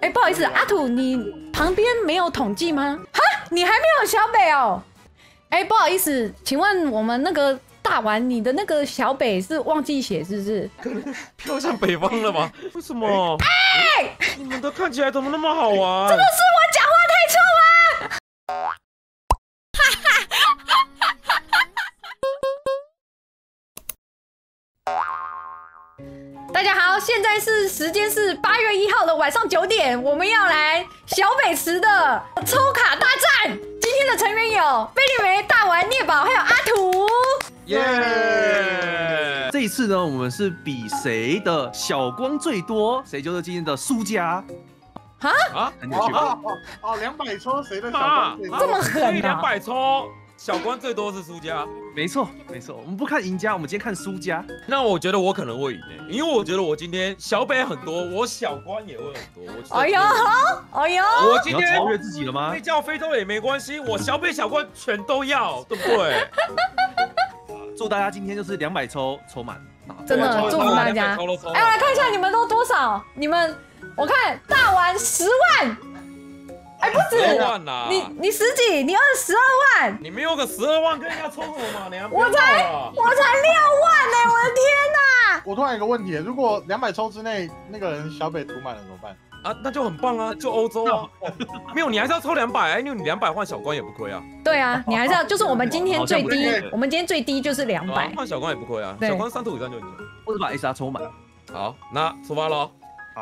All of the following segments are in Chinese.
哎，不好意思，阿土，你旁边没有统计吗？哈，你还没有小北哦。哎，不好意思，请问我们那个大丸，你的那个小北是忘记写是不是？ 可能飘向北方了吧？为什么？哎，你们的看起来怎么那么好玩？ 真的是我讲话太臭吗？大家好，现在时间是8月1号的晚上9点，我们要来小北池的抽卡大战。今天的成员有贝利梅、大丸、聂宝，还有阿土。 耶！ 这一次呢，我们是比谁的小光最多，谁就是今天的输家。 啊 ，200抽谁的小光最多？ 这么狠啊 ！200抽，小光最多是输家。 没错，没错，我们不看赢家，我们今天看输家。 那我觉得我可能会赢诶，因为我觉得我今天小北很多，我小光也会很多。 哎呦，哎呦！ 我今天超越自己了吗？ 被叫非洲也没关系，我小北小光全都要，对不对？ 祝大家今天就是200抽抽满， 真的祝福大家。哎，我来看一下你们都多少？你们，我看大丸10万。哎，不止 ，10万啦！ 你10几，你12万， 你没有个12万跟人家抽什么嘛？ 我才6万呢！我的天哪！ 我突然有个问题，如果200抽之内那个人小北涂满了怎么办？ 啊，那就很棒啊，就欧洲啊。没有，你还是要抽200，因为你200换小光也不亏啊。 对啊，你还是要，就是我们今天最低，我们今天最低就是200， 换小光也不亏啊。小光3图以上就赢了。 或者把 SR 抽满。 好，那出发喽。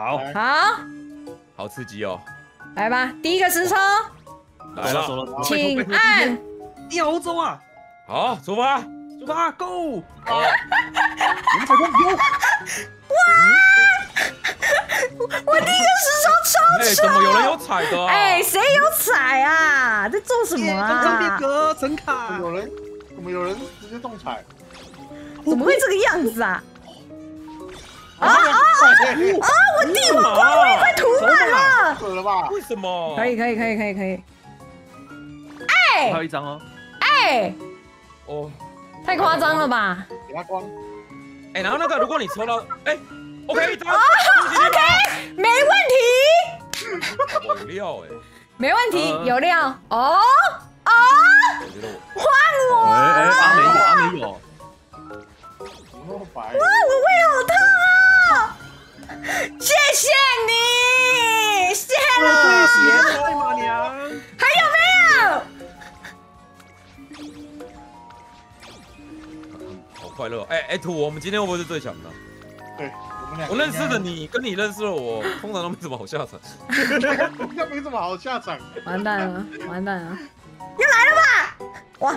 好刺激哦。 来吧，第一个实抽， 来了， 请按欧洲啊！ 好，出发 ，Go！ 好， 我第一个实抽超丑，怎么有人有彩的？ 哎，谁有彩啊？在做什么啊？ 张变革神卡， 怎么有人直接中彩？ 怎么会这个样子啊？我第5关我也快涂满了， 死了吧？ 为什么？ 可以。 还有一张哦。 哎， 哦， 太夸张了吧？ 给他光。 哎，然后那个，如果你抽到，哎 ，OK， 一张 ，OK， 没问题。 有料哎， 没问题，有料。哦， 我觉得换我。 阿美有。 哇， 我胃好痛啊！谢谢你，谢了。 谢马娘。 还有没有？ 好快乐！哎，土，我们今天会不会是最强的？ 对， 我认识的你，跟你认识的我，通常都没什么好下场。 应该没什么好下场。 完蛋了，又来了吧？哇！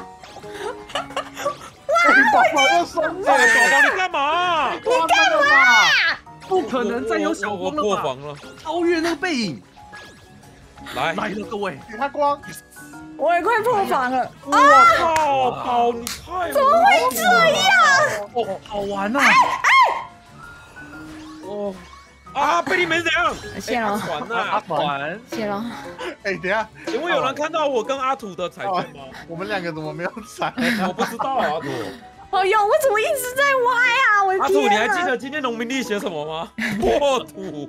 宝宝要双宝宝，你干嘛？ 你干嘛？ 不可能再有小光了吧？ 破防了， 超越那个背影。 来了，各位， 给他光。 我也快破防了。 我靠，宝，你太怎么会这样？ 哦，好玩啊！ 哦啊，贝利梅怎样？ 谢了， 阿团， 谢了。 哎，等下， 请问有人看到我跟阿土的彩券吗？ 我们2个怎么没有彩？ 我不知道啊，阿土。 哎呦，我怎么一直在歪啊？我的天！ 阿土，你还记得今天农民历写什么吗？破土。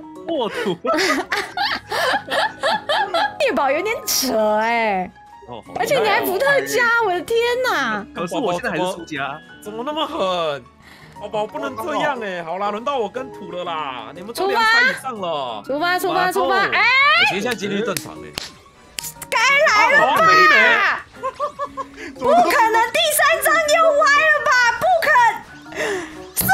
聂宝有点扯哎，而且你还伏特加，我的天哪！ 可是我现在还是输家， 怎么那么狠？宝宝不能这样哎！好啦，轮到我跟土了啦，你们都2彩以上了。 出发！哎， 其实现在几率正常哎。 该来了吧？不可能，第3张又歪了吧？不可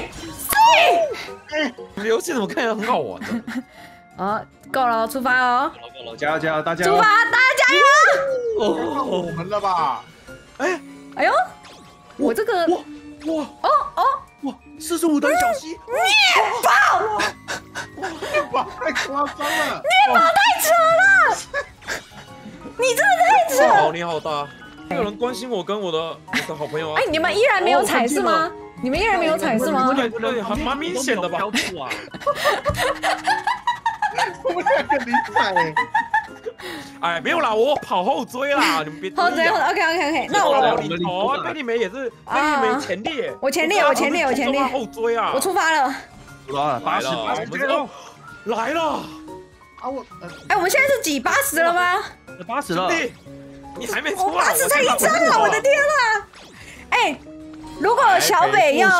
！C， 你们游戏怎么看起来很好玩呢？ 哦，够了，出发哦！ 够了，加油，大家！ 出发，大家加油！ 我们了吧？ 哎呦，我这个哇，45等小溪， 聂宝， 哇，太夸张了！ 聂宝太扯了，你真的太扯！ 好，你好大，有人关心我跟我的好朋友啊！ 哎，你们依然没有彩是吗？你们依然没有彩是吗？ 对，还蛮明显的吧？ 我们2个0彩。 哎，没有啦，我跑后追啦，你们别。 后追，OK，那我领头啊，贝利梅也是，贝利梅前列， 我前列， 后追啊， 我出发了， 来了，80， 来了， 啊我哎，我们现在是几80了吗 80了， 你还没出啊 ？80才1张啊！我的天啊！哎，如果小北要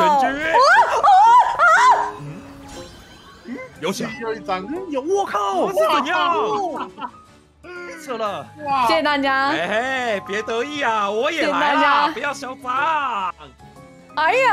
有奖又一张， 有我靠， 是怎样？ 扯了， 哇！ 谢谢大家。 哎嘿，别得意啊，我也谢谢来大家了，不要嚣张。 哎呦，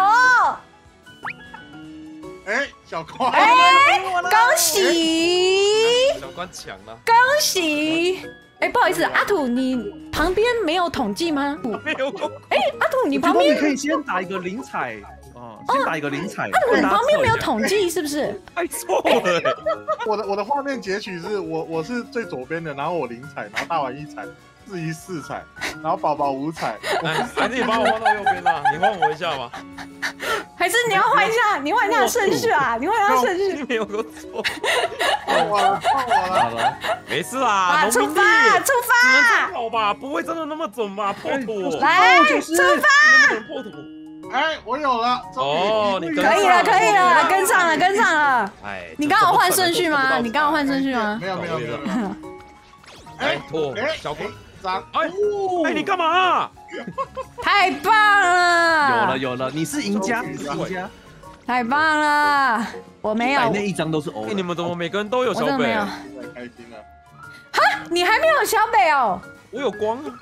哎，小光， 哎，恭喜小关抢了， 恭喜！哎，不好意思，阿土，你旁边没有统计吗？ 没有功。 哎，阿土，你旁边你可以先打一个0彩哦，先打一个0彩。 你旁边没有统计是不是？ 太错了。 我的画面截取是我是最左边的，然后我0彩，然后大玩1彩，志怡4彩，然后宝宝5彩。 哎，还是你把我换到右边啦，你换我一下吧。 还是你要换一下？你换一下顺序啊！你换一下顺序。 你没有个错。 换我了， 好了， 没事啦， 啊，出农民地发，出只能发！ 参考吧，不会真的那么准吧？破土， 来， 就是出发！ 能不能破土？ 哎，我有了。 哦你跟可以了，可以了，跟上了，跟上了。 哎， 你刚好换顺序吗？你刚好换顺序吗？ 没有。 哎，破小鬼， 张， 哎，你干嘛？ 太棒了！ 有了，你是赢家，你是赢家。 太棒了！我没有， 那一张都是欧哎，你们怎么每个人都有小北？ 我真的没有。 太开心了。 你还没有小北哦？ 我有光啊！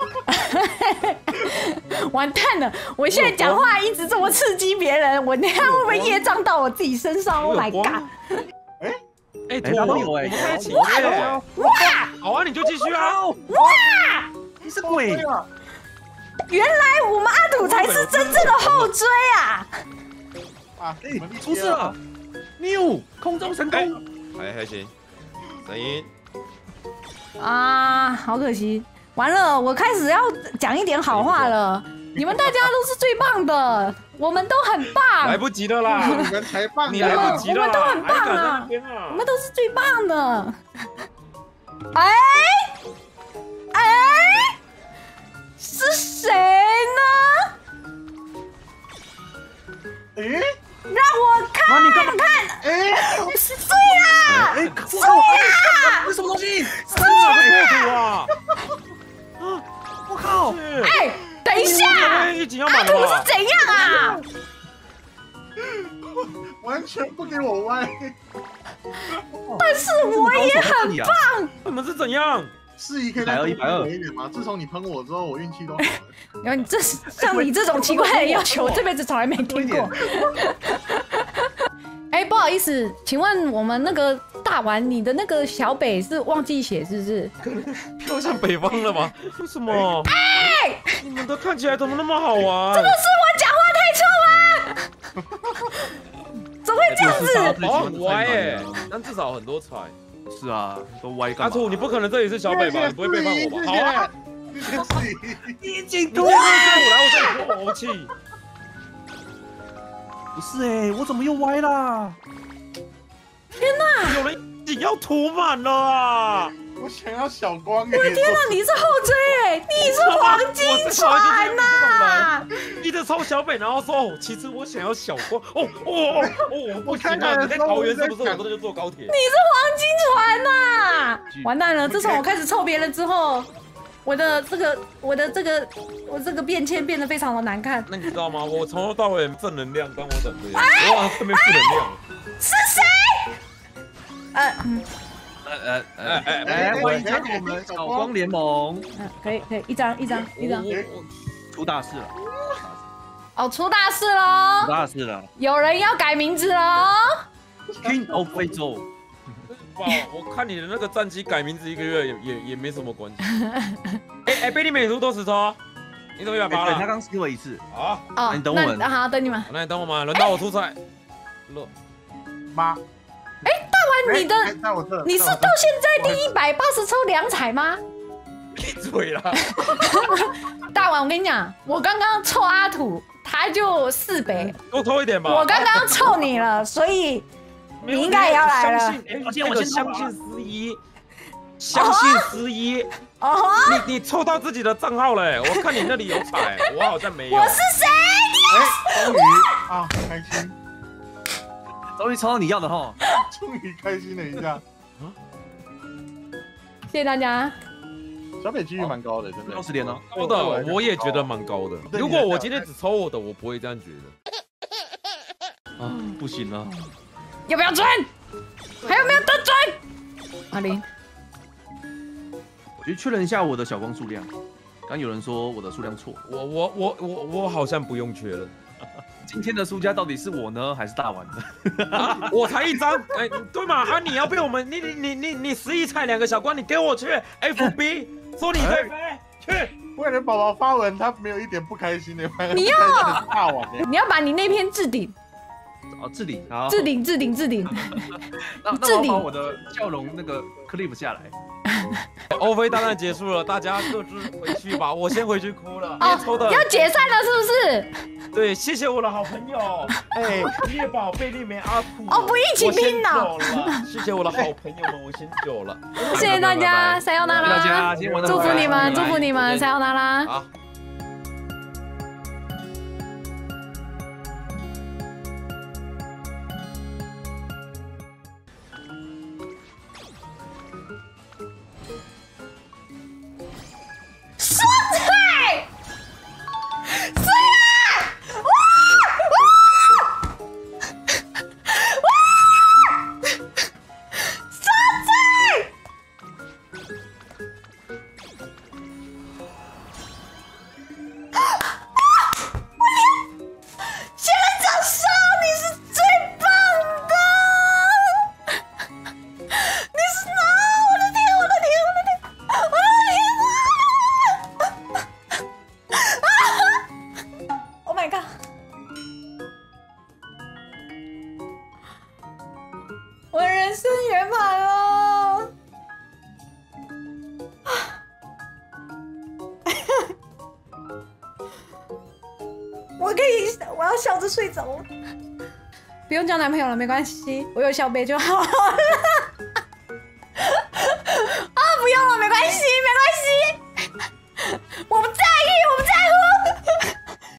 完蛋了！我现在讲话一直这么刺激别人，我等下会不会业障到我自己身上 ？Oh my god！ 哎， 他都有我们在一起耶！ 哇！ 好啊，你就继续啊！ 哇！ 你是鬼！ 原来我们阿土才是真正的后追啊！ 啊！ 哎，出事了！New 空中神功， 还行，声音啊，好可惜，完了，我开始要讲一点好话了。你们大家都是最棒的，我们都很棒。 来不及了啦！ 你们才棒， 你来不及了， 我们都很棒啊！我们都是最棒的。哎，是谁呢？ 哎， 让我看看。 哎， 是醉啦！ 哎， 醉啦！ 这什么东西？ 是破土啊！ 我靠！ 哎，等一下， 一集要满阿土了吧？ 是怎样啊？ 完全不给我歪。 但是我也很棒。 你们是怎样？ 适宜可以再多120一点吗？自从你喷我之后，我运气都好了。 然后你像你这种奇怪的要求，我这辈子从来没听过。哎，不好意思，请问我们那个大丸，你的那个小北是忘记写是不是？ 又像北方了吗？为什么？哎，你们都看起来怎么那么好玩？ 这个是我讲话太臭吗？怎么会这样子？ 哦，很歪哎，但至少很多彩。 是啊，都歪干嘛？ 阿土，你不可能这里是小北吧？你不会背叛我吧？好啊， 已经我来我这里破气。 不是哎，我怎么又歪啦？ 天哪！ 有人已经要涂满了啊！ 我想要小光。 我的天哪，你是后追哎，你是黄金船呐！ 一直抽小北，然后说哦，其实我想要小光。哦，不行啊！你在桃园是不是？我这就坐高铁。 你是黄金船呐！完蛋了！自从我开始臭别人之后，我这个便签变得非常的难看。 那你知道吗？我从头到尾正能量，当我整个人，哇，这边负能量。 是谁？ 欢迎加入我们小光联盟。 可以，一张。 出大事了！ 哦，出大事喽！ 出大事了！ 有人要改名字喽 ！King of 非洲。 哇，我看你的那个战绩改名字1个月也没什么关系。贝利美图多10抽，你怎么180了？ 他刚给我1次。 好， 哦， 你等我们。 好，等你们。 那你等我们，轮到我出彩。 妈。 大丸，你是到现在第180抽2彩吗？ 闭嘴啦！ 大丸，我跟你讲，我刚刚凑阿土，他就4北， 多抽一点吧。 我刚刚凑你了，所以你应该也要来了。 我先相信司仪，相信司仪。 哦， 你凑到自己的账号了，我看你那里有彩，我好像没有。 我是谁？ 终于啊，开心。 终于抽到你要的哈！ 终于开心了一下。 谢谢大家。 小北几率蛮高的，真的。 60连哦， 高的，我也觉得蛮高的。如果我今天只抽我的，我不会这样觉得。 啊，不行了， 要不要准？还有没有得准？阿林， 我去确认一下我的小光数量。刚有人说我的数量错， 我好像不用缺了。 今天的输家到底是我呢，还是大碗呢？ 啊，我才1张，哎，对嘛？啊，你要被我们，你11彩2个小光，你给我去 FB 说你会飞去。 为了宝宝发文，他没有一点不开心的。 你要大碗的。 你要把你那篇置顶， 哦，置顶，好， 置顶，置顶，置顶。 那我把我的笑容那个 clip 下来。 欧菲大战结束了，大家各自回去吧。我先回去哭了。 哦， 抽的要解散了是不是？ 对，谢谢我的好朋友，哎，猎宝、贝利梅、阿土。 哦，不一起拼了。谢谢我的好朋友们，我先走了。 谢谢大家，塞奥那拉。 大家今天玩得祝福你们， 很开心祝福你们，塞奥那拉。 好。 我的人生圆满了。我要笑着睡着了。不用交男朋友了，没关系，我有小贝就好了。